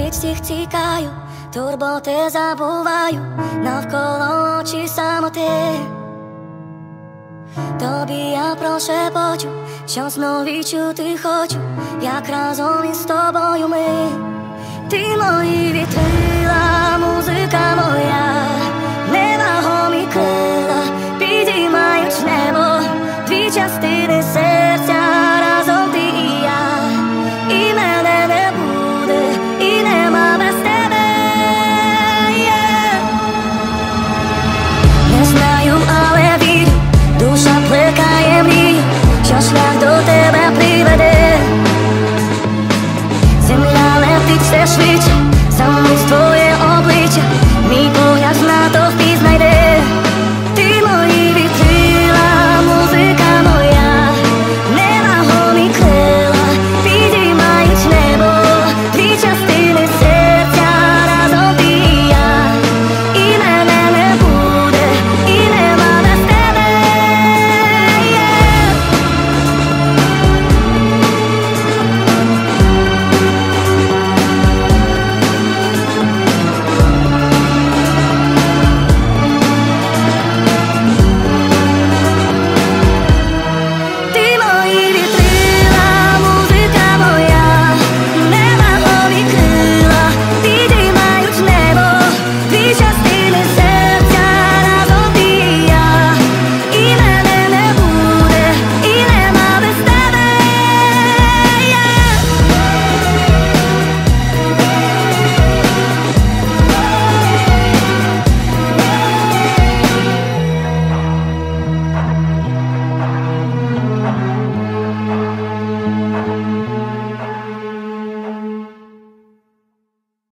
від всіх тікаю, турботи забуваю, навколо очі самоти. Тобі я прошепочу, що знов відчути хочу, як разом із тобою ми. Ти мої вітрила, музика моя.